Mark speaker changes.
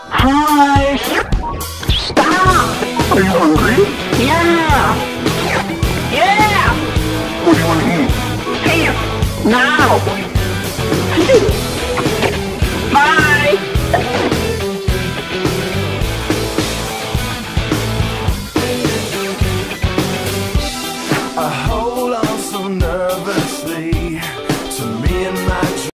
Speaker 1: Hi! Stop! Are you hungry? Yeah! Yeah! What do you want to eat? Here! Now! Bye!